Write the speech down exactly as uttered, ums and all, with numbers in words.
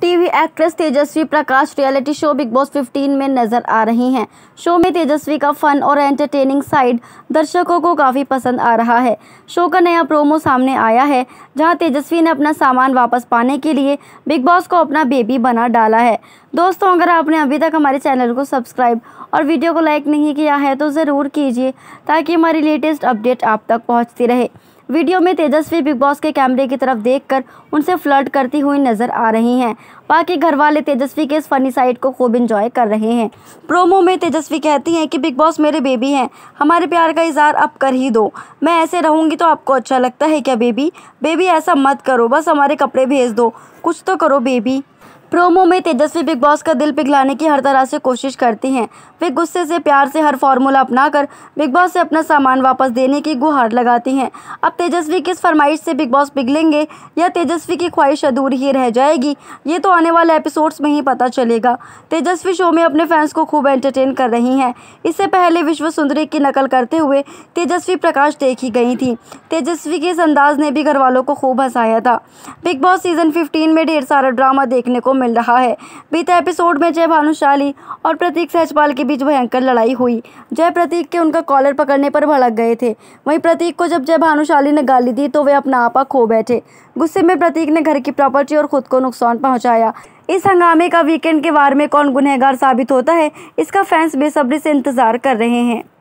TV actress Tejasswi Prakash reality show Bigg Boss पंद्रह में नजर आ रही हैं। शो में तेजस्वी का फन और एंटरटेनिंग साइड दर्शकों को काफ़ी पसंद आ रहा है। शो का नया प्रोमो सामने आया है, जहां तेजस्वी ने अपना सामान वापस पाने के लिए बिग बॉस को अपना बेबी बना डाला है। दोस्तों, अगर आपने अभी तक हमारे चैनल को सब्सक्राइब और वीडियो को लाइक नहीं किया है तो ज़रूर कीजिए, ताकि हमारी लेटेस्ट अपडेट आप तक पहुँचती रहे। वीडियो में तेजस्वी बिग बॉस के कैमरे की तरफ देखकर उनसे फ्लर्ट करती हुई नजर आ रही हैं। बाकी घर वाले तेजस्वी के इस फनी साइड को खूब एंजॉय कर रहे हैं। प्रोमो में तेजस्वी कहती हैं कि बिग बॉस मेरे बेबी हैं, हमारे प्यार का इजहार अब कर ही दो। मैं ऐसे रहूंगी तो आपको अच्छा लगता है क्या बेबी? बेबी ऐसा मत करो, बस हमारे कपड़े भेज दो, कुछ तो करो बेबी। प्रोमो में तेजस्वी बिग बॉस का दिल पिघलाने की हर तरह से कोशिश करती हैं। वे गुस्से से प्यार से हर फॉर्मूला अपनाकर बिग बॉस से अपना सामान वापस देने की गुहार लगाती हैं। अब तेजस्वी की इस फरमाइश से बिग बॉस पिघलेंगे या तेजस्वी की ख्वाहिश अधूरी ही रह जाएगी, ये तो आने वाले एपिसोड्स में ही पता चलेगा। तेजस्वी शो में अपने फैंस को खूब एंटरटेन कर रही हैं। इससे पहले विश्व सुंदरी की नकल करते हुए तेजस्वी प्रकाश देखी गई थी। तेजस्वी के इस अंदाज ने भी घर वालों को खूब हंसाया था। बिग बॉस सीजन पंद्रह में ढेर सारा ड्रामा देखने को मिल रहा है। बीते एपिसोड में जय भानुशाली और प्रतीक सहजपाल के बीच भयंकर लड़ाई हुई। जय प्रतीक के उनका कॉलर पकड़ने पर भड़क गए थे। वहीं प्रतीक को जब जय भानुशाली ने गाली दी तो वे अपना आपा खो बैठे। गुस्से में प्रतीक ने घर की प्रॉपर्टी और खुद को नुकसान पहुंचाया। इस हंगामे का वीकेंड के वार में कौन गुनहगार साबित होता है, इसका फैंस बेसब्री से इंतजार कर रहे हैं।